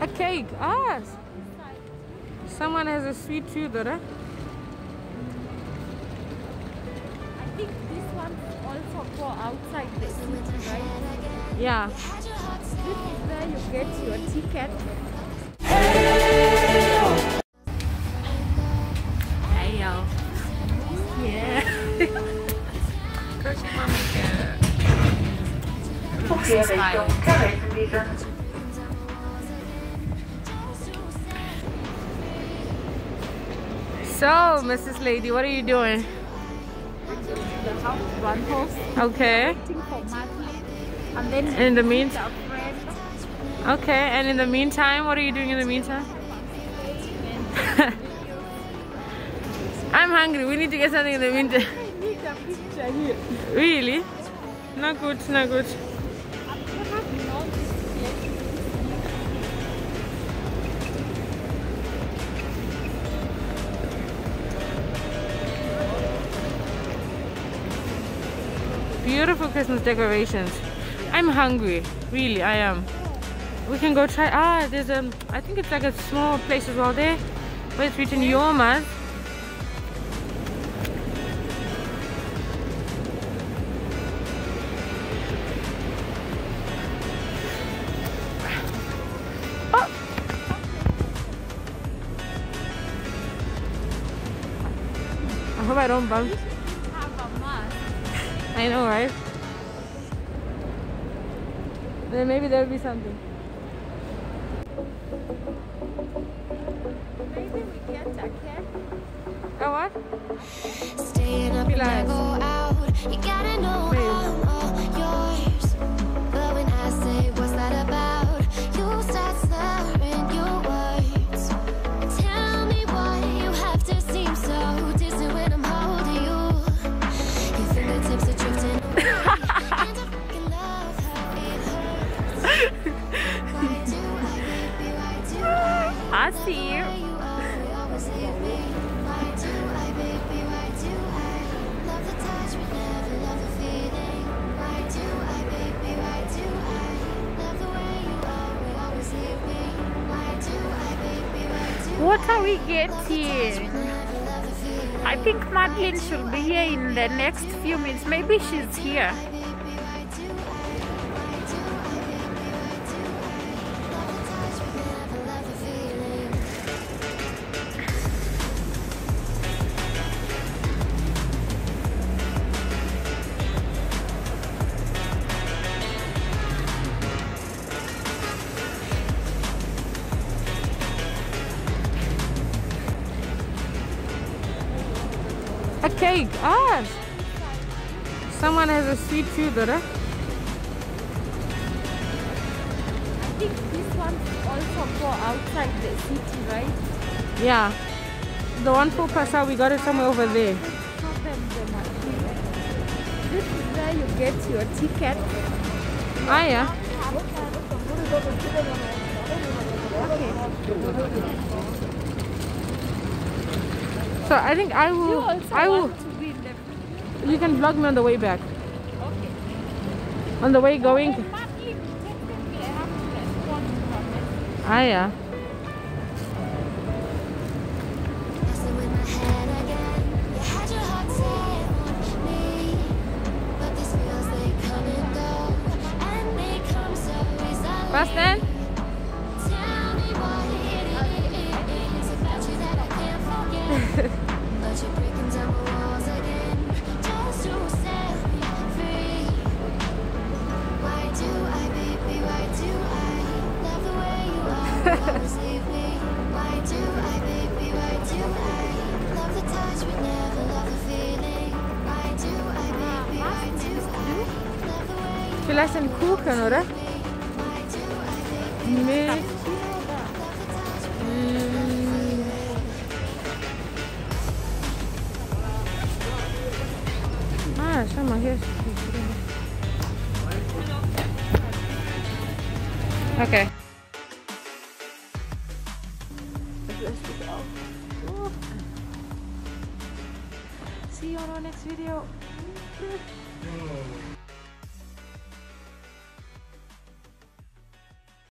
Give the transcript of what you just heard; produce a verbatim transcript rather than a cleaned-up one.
cake. Ah, someone has a sweet tooth, right? I think this one's also for outside the city, right? Yeah. This is where you get your ticket. Hey yo. Yeah. Verkehrsrichtung Karettenwiese. So, Missus Lady, what are you doing? The Hauptbahnhof. Okay. Waiting for Madeline. And then In the meet meantime. a friend. Okay, and in the meantime, what are you doing in the meantime? I'm hungry. We need to get something in the meantime. I need a picture here. Really? Not good, not good. Beautiful Christmas decorations. I'm hungry. Really, I am. We can go try. Ah, there's a. I think it's like a small place as well there, where it's written Yormas. Oh. I hope I don't bump. I know, right? Then maybe there'll be something. Maybe we get a cat. A what? Staying up when I go out, you gotta know I'm all yours. But when I say what's that about, you start slurring your words. Tell me why you have to seem so distant when I'm holding you. Your fingertips are drifting away, and I fucking love how it hurts. Why do I, baby, why do I? I see you. What are we getting? I think Madeline should be here in the next few minutes. Maybe she's here. A cake. Ah, someone has a sweet tooth, right? I think this one's also for outside the city, right? Yeah. The one for Pasa, we got it somewhere over there. This is where you get your ticket. Ah, yeah. Okay. So I think I You will. also I will. want to be in the... You can vlog me on the way back. Okay. On the way going. Hey, Madeline, technically I have to respond to her message. Ah, yeah. Messing with my head again. You had your heart set on me, but these feels they come and go, and they come so easily. Fast then. Tell me why it is about you that I can't forget. But you're breaking down my walls again, just to set me free. Why do I, baby? Why do I love the way you always leave me? Why do I, baby? Why do I love the touch but never love the feeling? Why do I, baby? Why do I love the way you Vielleicht einen Kuchen, oder? Why do I, baby? Mit. Ah, schau mal, hier ist. Okay. See you on our next video.